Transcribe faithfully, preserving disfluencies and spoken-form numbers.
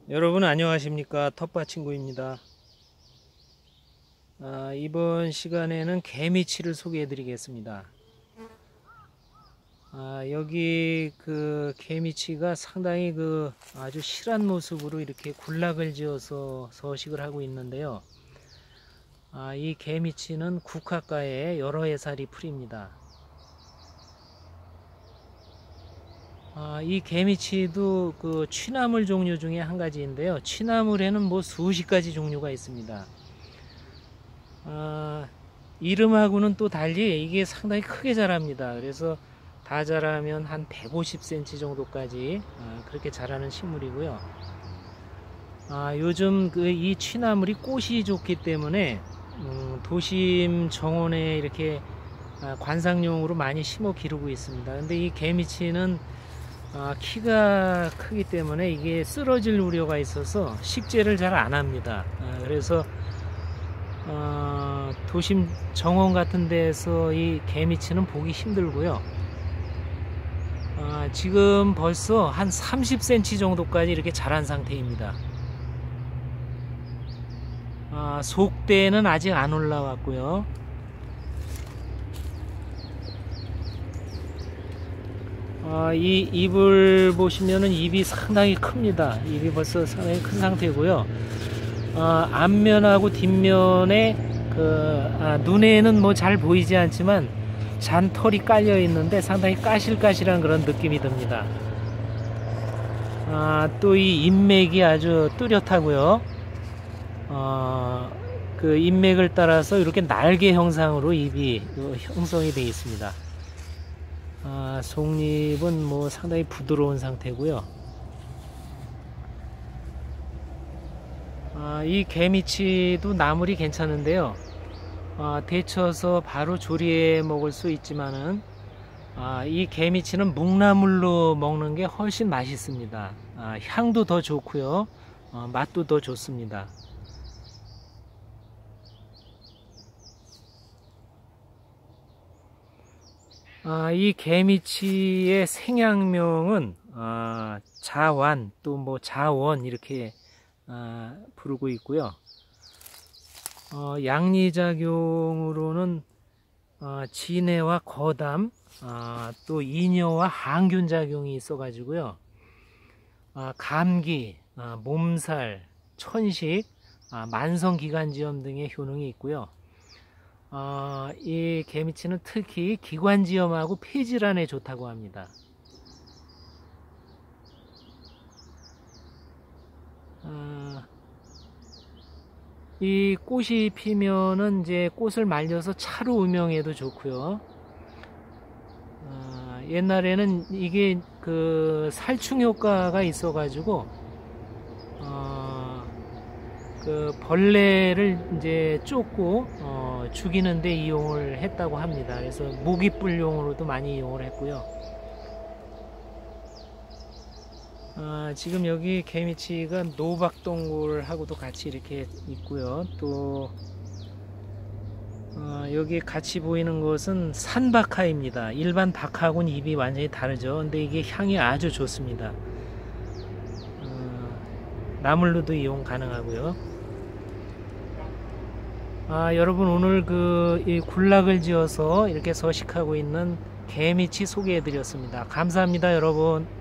여러분 안녕하십니까, 텃밭친구입니다. 아, 이번 시간에는 개미치를 소개해 드리겠습니다. 아, 여기 그 개미치가 상당히 그 아주 실한 모습으로 이렇게 군락을 지어서 서식을 하고 있는데요. 아, 이 개미치는 국화과의 여러 해살이 풀입니다. 아, 이 개미치도 그 취나물 종류 중에 한 가지인데요. 취나물에는 뭐 수십 가지 종류가 있습니다. 아, 이름하고는 또 달리 이게 상당히 크게 자랍니다. 그래서 다 자라면 한 백오십 센티미터 정도까지 아, 그렇게 자라는 식물이고요. 아, 요즘 그 이 취나물이 꽃이 좋기 때문에 음, 도심 정원에 이렇게 아, 관상용으로 많이 심어 기르고 있습니다. 근데 이 개미치는 아, 키가 크기 때문에 이게 쓰러질 우려가 있어서 식재를 잘 안 합니다. 아, 그래서 어, 도심 정원 같은 데서 이 개미치는 보기 힘들고요. 어, 지금 벌써 한 삼십 센티미터 정도까지 이렇게 자란 상태입니다. 어, 속대는 아직 안 올라왔고요. 어, 이 잎을 보시면은 잎이 상당히 큽니다. 잎이 벌써 상당히 큰 상태고요. 어, 앞면하고 뒷면에 그 아, 눈에는 뭐 잘 보이지 않지만 잔털이 깔려 있는데 상당히 까실까실한 그런 느낌이 듭니다. 아, 또 이 잎맥이 아주 뚜렷하고요. 어, 그 잎맥을 따라서 이렇게 날개 형상으로 잎이 형성이 되어 있습니다. 아, 속잎은 뭐 상당히 부드러운 상태고요. 아, 이 개미치도 나물이 괜찮은데요. 아, 데쳐서 바로 조리해 먹을 수 있지만은 아, 이 개미치는 묵나물로 먹는 게 훨씬 맛있습니다. 아, 향도 더 좋고요. 어, 맛도 더 좋습니다. 아, 이 개미치의 생양명은 아, 자완 또 뭐 자원 이렇게 아, 부르고 있고요. 어, 양리작용으로는 어, 진해와 거담 어, 또 이뇨와 항균 작용이 있어 가지고요. 어, 감기, 어, 몸살, 천식, 어, 만성기관지염 등의 효능이 있고요. 어, 이 개미치는 특히 기관지염하고 폐질환에 좋다고 합니다. 어, 이 꽃이 피면은 이제 꽃을 말려서 차로 음용해도 좋고요. 어, 옛날에는 이게 그 살충 효과가 있어가지고 어, 그 벌레를 이제 쫓고 어, 죽이는데 이용을 했다고 합니다. 그래서 모기불용으로도 많이 이용을 했고요. 아, 지금 여기 개미치가 노박동굴하고도 같이 이렇게 있고요. 또 어, 여기 같이 보이는 것은 산박하입니다. 일반 박하고는 잎이 완전히 다르죠. 근데 이게 향이 아주 좋습니다. 어, 나물로도 이용 가능하고요. 아, 여러분 오늘 그 이 군락을 지어서 이렇게 서식하고 있는 개미치 소개해 드렸습니다. 감사합니다, 여러분.